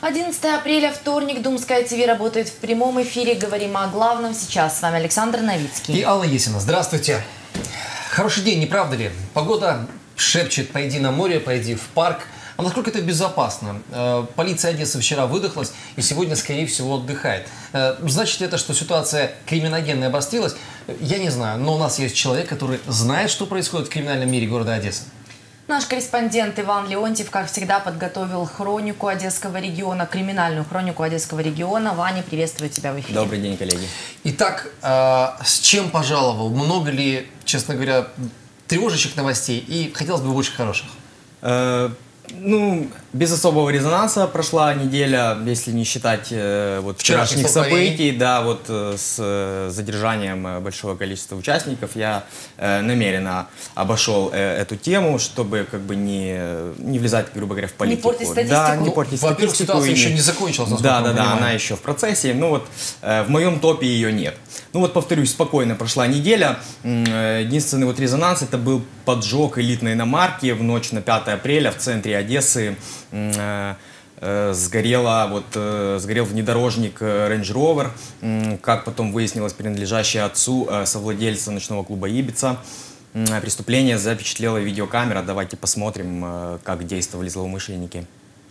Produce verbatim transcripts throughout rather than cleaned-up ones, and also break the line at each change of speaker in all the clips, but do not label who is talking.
одиннадцатое апреля, вторник. Думская ТВ работает в прямом эфире. Говорим о главном сейчас. С вами Александр Новицкий.
И Алла Есина. Здравствуйте. Хороший день, не правда ли? Погода шепчет: пойди на море, пойди в парк. А насколько это безопасно? Полиция Одессы вчера выдохлась и сегодня, скорее всего, отдыхает. Значит ли это, что ситуация криминогенная обострилась? Я не знаю, но у нас есть человек, который знает, что происходит в криминальном мире города Одессы.
Наш корреспондент Иван Леонтьев, как всегда, подготовил хронику Одесского региона, криминальную хронику Одесского региона. Ваня, приветствую тебя в эфире.
Добрый день, коллеги.
Итак, э, с чем пожаловал? Много ли, честно говоря, тревожащих новостей? И хотелось бы больше хороших.
Э, ну, без особого резонанса прошла неделя, если не считать э, вот вчерашних событий, да, вот э, с э, задержанием большого количества участников. Я э, намеренно обошел э, эту тему, чтобы как бы не, не влезать, грубо говоря, в политику.
Не портить статистику.
Да, не портить
ну,
статистику.
Ситуация
и...
еще не закончилась,
Да, да, да, она еще в процессе. Ну вот э, в моем топе ее нет. Ну вот, повторюсь, спокойно прошла неделя. Единственный вот резонанс — это был поджог элитной иномарки в ночь на пятое апреля в центре Одессы. Э, э, сгорела, вот, э, сгорел внедорожник Range Rover, э, как потом выяснилось, принадлежащий отцу э, совладельца ночного клуба «Ибица». Э, преступление запечатлела видеокамера. Давайте посмотрим, э, как действовали злоумышленники.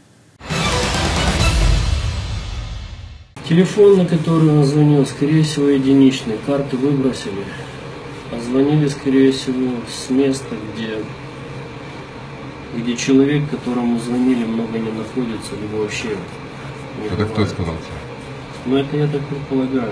Телефон, на который он звонил, скорее всего, единичный. Карты выбросили. А звонили, скорее всего, с места, где, где человек, которому звонили, много не находится, либо вообще не
Это
бывает.
кто сказал?
Ну, это я так предполагаю.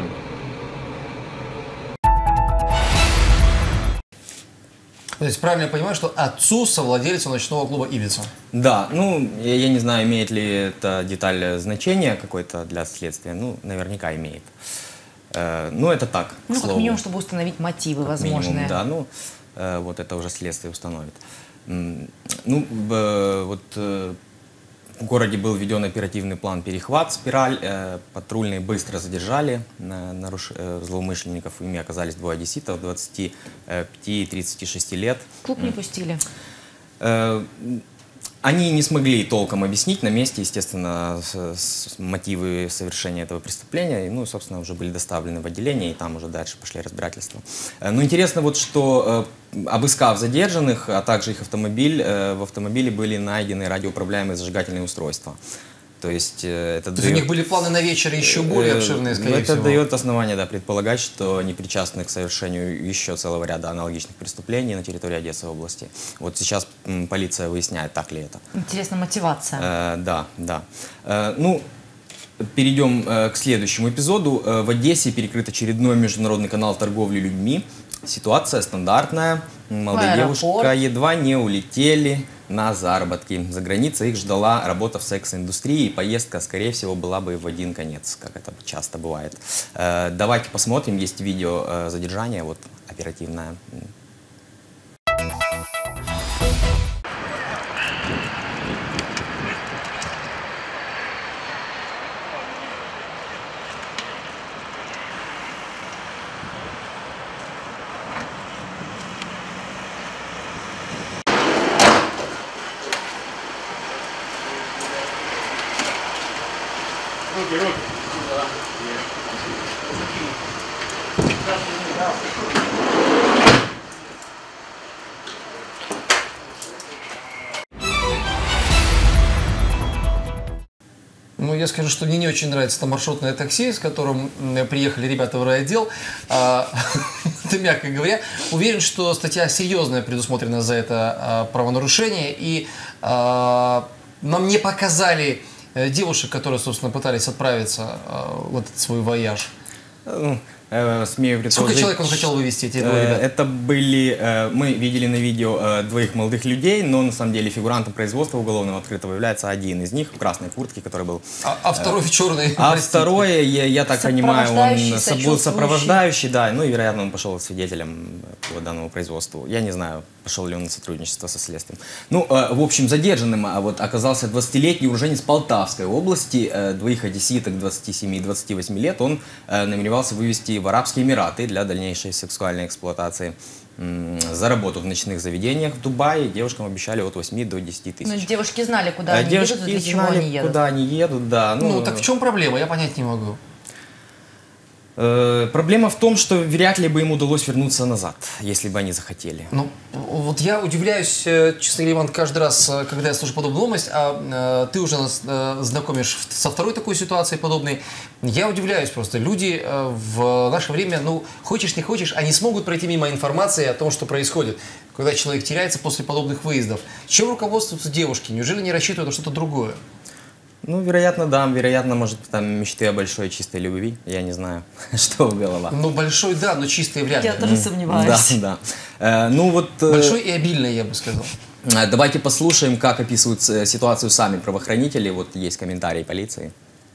То есть правильно я понимаю, что отцу совладельцу ночного клуба «Ибица».
Да, ну, я, я не знаю, имеет ли эта деталь значение какое-то для следствия. Ну, наверняка имеет. Э, ну, это так,
Ну,
к
как
слову.
минимум, чтобы установить мотивы
Как
возможные.
минимум, да, ну, э, вот это уже следствие установит. М, Ну, э, вот э, в городе был введен оперативный план «Перехват», «Спираль». Э, патрульные быстро задержали э, наруш... э, злоумышленников. Ими оказались двое одесситов, двадцати пяти и тридцати шести лет.
Клуб не пустили.
Э, Они не смогли толком объяснить на месте, естественно, с, с мотивы совершения этого преступления. И, ну, собственно, уже были доставлены в отделение, и там уже дальше пошли разбирательства. Э, Но интересно вот, что, э, обыскав задержанных, а также их автомобиль, э, в автомобиле были найдены радиоуправляемые зажигательные устройства. То есть, э, это
То
дает...
есть у них были планы на вечер еще более обширные, скорее
Это
всего.
дает основание, да, предполагать, что они причастны к совершению еще целого ряда аналогичных преступлений на территории Одесской области. Вот сейчас м, полиция выясняет, так ли это.
Интересна мотивация.
Э, да, да. Э, ну, перейдем э, к следующему эпизоду. Э, в Одессе перекрыт очередной международный канал торговли людьми. Ситуация стандартная. Молодая
Аэропорт.
девушка едва не улетели на заработки. За границей их ждала работа в секс-индустрии, и поездка, скорее всего, была бы в один конец, как это часто бывает. Э, давайте посмотрим, есть видео э, задержания, вот оперативное.
Руки, руки.
Ну, я скажу, что мне не очень нравится это маршрутное такси, с которым м, приехали ребята в райотдел. А, это мягко говоря. Уверен, что статья серьезная предусмотрена за это а, правонарушение. И а, нам не показали а, девушек, которые, собственно, пытались отправиться а, в этот свой вояж.
Ну, э, смею предположить.
Сколько человек он хотел вывести, эти двое ребят?
Это были, э, мы видели на видео э, двоих молодых людей, но на самом деле фигурантом производства уголовного открытого является один из них в красной куртке, который был...
А, а второй в черной.
А
простите.
второе, я, я так понимаю, он
Сопровождающий,
со- был
сочувствующий.
сопровождающий, да, ну и, вероятно, он пошел свидетелем по данному производству. Я не знаю, пошел ли он на сотрудничество со следствием. Ну, э, в общем, задержанным а вот оказался двадцатилетний уроженец Полтавской области, э, двоих одесситок двадцати семи и двадцати восьми лет. Он э, намеревался вывести в Арабские Эмираты для дальнейшей сексуальной эксплуатации. За работу в ночных заведениях в Дубае девушкам обещали от восьми до десяти тысяч.
Ну, девушки знали, куда они
девушки
едут, для чего
знали,
они едут.
куда они едут, да.
Ну,
Ну,
так в чем проблема? Я понять не могу.
Э, проблема в том, что вряд ли бы им удалось вернуться назад, если бы они захотели.
Ну, вот я удивляюсь, честно говоря, Иван, каждый раз, когда я слышу подобную новость, а э, ты уже нас э, знакомишь со второй такой ситуацией подобной. Я удивляюсь просто. Люди э, в наше время, ну, хочешь не хочешь, они смогут пройти мимо информации о том, что происходит, когда человек теряется после подобных выездов. Чем руководствуются девушки? Неужели не рассчитывают на что-то другое?
Ну, вероятно, да. Вероятно, может, там мечты о большой чистой любви. Я не знаю, что в головах.
Ну, большой, да, но чистый вряд ли.
Я тоже сомневаюсь.
Да, да. Э, ну, вот, э,
Большой и обильный, я бы сказал.
э, давайте послушаем, как описывают э, ситуацию сами правоохранители. Вот есть комментарии полиции.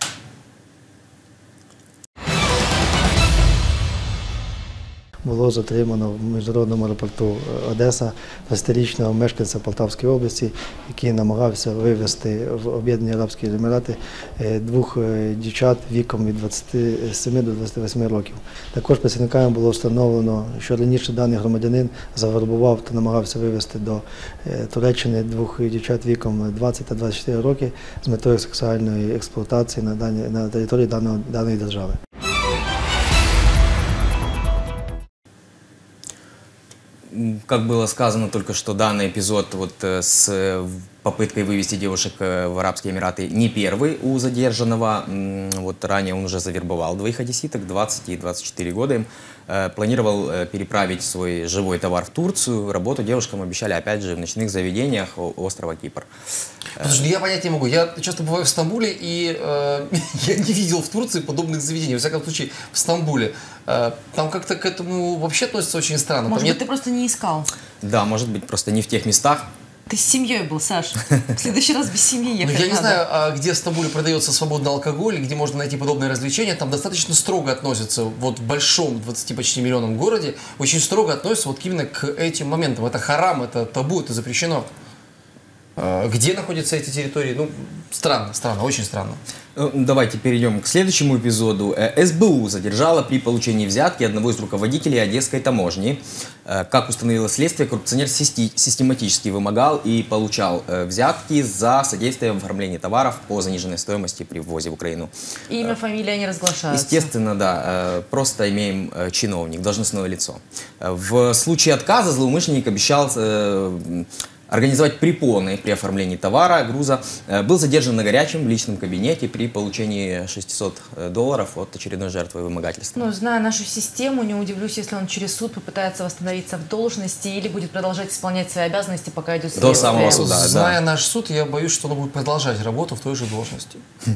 Було затримано в міжнародному аеропорту Одеса двадцятирічного мешканця Полтавської області, який намагався вивезти в Об'єднані Арабські Емірати двох дівчат віком від двадцяти семи до двадцяти восьми років. Також працівниками було встановлено, що раніше даний громадянин завербував та намагався вивезти до Туреччини двох дівчат віком двадцять та двадцять чотири роки з метою сексуальної експлуатації на, дані, на території даної, даної держави.
Как было сказано только что, данный эпизод вот с попыткой вывести девушек в Арабские Эмираты не первый у задержанного. Вот ранее он уже завербовал двоих одесситок, двадцать и двадцать четыре года им. Планировал переправить свой живой товар в Турцию. Работу девушкам обещали, опять же, в ночных заведениях острова Кипр.
Слушай, я понять не могу. Я часто бываю в Стамбуле, и э, я не видел в Турции подобных заведений. Во всяком случае, в Стамбуле. Э, там как-то к этому вообще относятся очень странно.
Может
там
быть,
нет...
ты просто не искал.
Да, может быть, просто не в тех местах.
Ты с семьей был, Саш. В следующий раз без семьи ехать
Ну, я не
надо.
знаю, а где в Стамбуле продается свободный алкоголь, где можно найти подобные развлечения. Там достаточно строго относятся, вот в большом, двадцати почти миллионном городе, очень строго относятся вот именно к этим моментам. Это харам, это табу, это запрещено. Где находятся эти территории? Ну, странно, странно, очень странно.
Давайте перейдем к следующему эпизоду. эс бэ у задержала при получении взятки одного из руководителей Одесской таможни. Как установило следствие, коррупционер систематически вымогал и получал взятки за содействие в оформлении товаров по заниженной стоимости при ввозе в Украину.
Имя, фамилия не разглашаются.
Естественно, да. Просто имеем чиновник, должностное лицо. В случае отказа злоумышленник обещал организовать препоны при оформлении товара, груза. Был задержан на горячем в личном кабинете при получении шестисот долларов от очередной жертвы вымогательства.
Ну, зная нашу систему, не удивлюсь, если он через суд попытается восстановиться в должности или будет продолжать исполнять свои обязанности, пока идет следствие.
До самого суда,
Зная
да.
наш суд, я боюсь, что он будет продолжать работу в той же должности.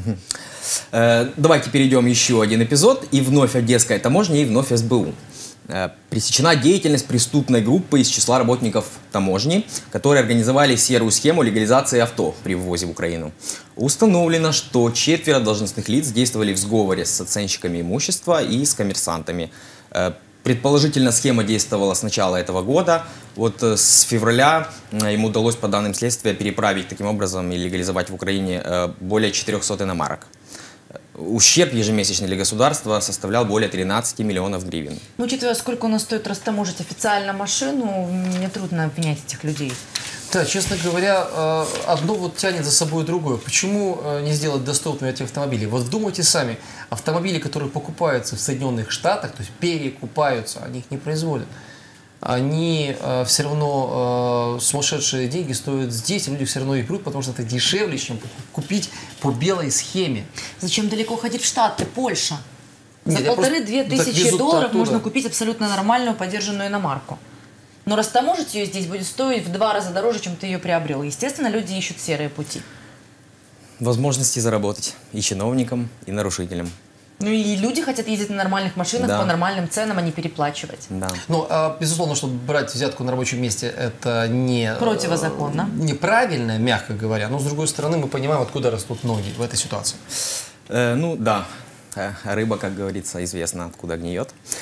Давайте перейдем еще один эпизод. И вновь Одесская таможня, и вновь эс бэ у. Пресечена деятельность преступной группы из числа работников таможни, которые организовали серую схему легализации авто при ввозе в Украину. Установлено, что четверо должностных лиц действовали в сговоре с оценщиками имущества и с коммерсантами. Предположительно, схема действовала с начала этого года. Вот с февраля им удалось, по данным следствия, переправить таким образом и легализовать в Украине более четырехсот иномарок. Ущерб ежемесячный для государства составлял более тринадцати миллионов гривен.
Ну, учитывая, сколько у нас стоит растаможить официально машину, мне трудно обвинять этих людей.
Да, честно говоря, одно вот тянет за собой другое. Почему не сделать доступными эти автомобили? Вот вдумайте сами, автомобили, которые покупаются в Соединенных Штатах, то есть перекупаются, они их не производят. Они э, все равно э, сумасшедшие деньги стоят здесь, и люди все равно их берут, потому что это дешевле, чем купить по белой схеме.
Зачем далеко ходить в Штаты, Польша? За
Нет,
полторы-две
просто-
тысячи
так везут
долларов
оттуда.
можно купить абсолютно нормальную подержанную иномарку. Но растаможить ее здесь будет стоить в два раза дороже, чем ты ее приобрел. Естественно, люди ищут серые пути.
Возможности заработать и чиновникам, и нарушителям.
Ну и люди хотят ездить на нормальных машинах
Да.
по нормальным ценам, а не переплачивать.
Да.
Ну, а, безусловно, чтобы брать взятку на рабочем месте, это не... э,
Противозаконно.
Неправильно, мягко говоря. Но, с другой стороны, мы понимаем, откуда растут ноги в этой ситуации.
Э, ну да, Э, рыба, как говорится, известно, откуда гниет.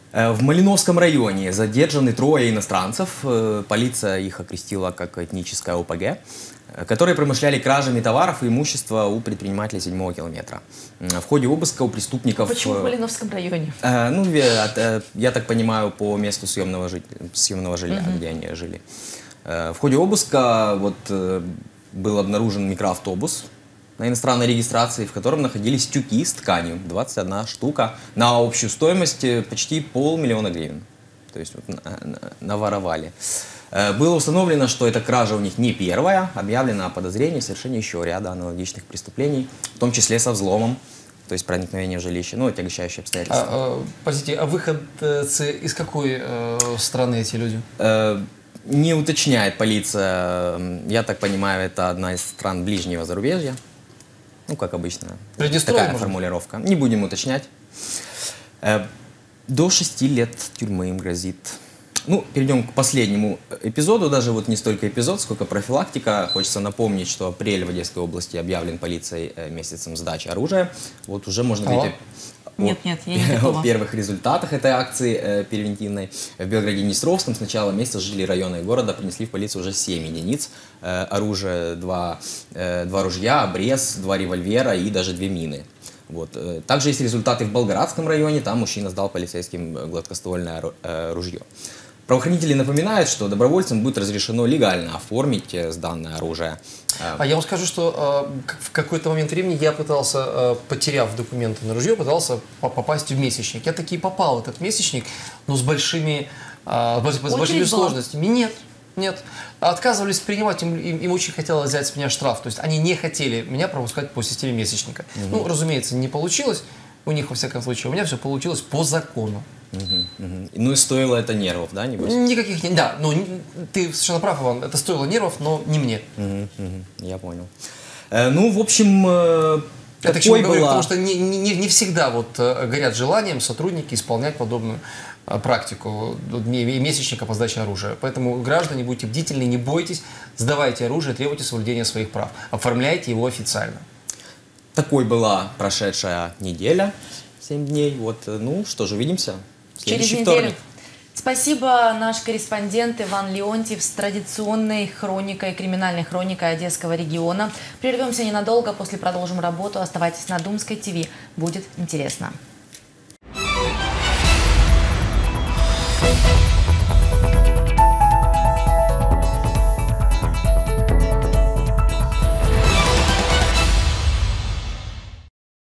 В Малиновском районе задержаны трое иностранцев. Полиция их окрестила как этническое ОПГ, которые промышляли кражами товаров и имущества у предпринимателей седьмого километра. В ходе обыска у преступников...
Почему в Малиновском районе?
Ну, я, я так понимаю, по месту съемного, жи... съемного жилья, угу. где они жили. В ходе обыска вот, был обнаружен микроавтобус на иностранной регистрации, в котором находились тюки с тканью, двадцать одна штука, на общую стоимость почти полмиллиона гривен. То есть вот, наворовали. Было установлено, что эта кража у них не первая, объявлено о подозрении в совершении еще ряда аналогичных преступлений, в том числе со взломом, то есть проникновение в жилище, ну, отягощающие обстоятельства.
А, а, простите, а выходцы из какой э, страны эти люди?
Э, не уточняет полиция, я так понимаю, это одна из стран ближнего зарубежья. Ну, как обычно, такая формулировка. Не будем уточнять. До шести лет тюрьмы им грозит. Ну, перейдем к последнему эпизоду. Даже вот не столько эпизод, сколько профилактика. Хочется напомнить, что апрель в Одесской области объявлен полицией месяцем сдачи оружия. Вот уже можно говорить о,
нет, нет, я не
о первых результатах этой акции э, превентивной. В Белгороде-Днестровском с начала месяца жители района и города принесли в полицию уже семь единиц э, оружия, два, э, два ружья, обрез, два револьвера и даже две мины. Вот. Также есть результаты в Болградском районе, там мужчина сдал полицейским гладкоствольное э, ружье. Правоохранители напоминают, что добровольцам будет разрешено легально оформить сданное оружие.
А я вам скажу, что э, в какой-то момент времени я пытался, э, потеряв документы на ружье, пытался попасть в месячник. Я таки попал в этот месячник, но с большими, э, с большими сложностями. Нет, нет. Отказывались принимать, им, им, им очень хотелось взять с меня штраф. То есть они не хотели меня пропускать по системе месячника. Угу. Ну, разумеется, не получилось у них, во всяком случае. У меня все получилось по закону.
Угу, угу. Ну и стоило это нервов, да, небось?
Никаких не... Да, ну ты совершенно прав, Иван, это стоило нервов, но не мне.
Угу, угу, я понял. Э, ну, в общем, э,
я так чего
была...
говорю, потому что не, не, не всегда вот горят желанием сотрудники исполнять подобную практику месячника по сдаче оружия. Поэтому, граждане, будьте бдительны, не бойтесь, сдавайте оружие, требуйте соблюдения своих прав, оформляйте его официально.
Такой была прошедшая неделя, семь дней. Вот, ну что же, увидимся в следующий
Через
вторник.
неделю. Спасибо, наш корреспондент Иван Леонтьев с традиционной хроникой, криминальной хроникой Одесского региона. Прервемся ненадолго, после продолжим работу. Оставайтесь на Думской ТВ, будет интересно.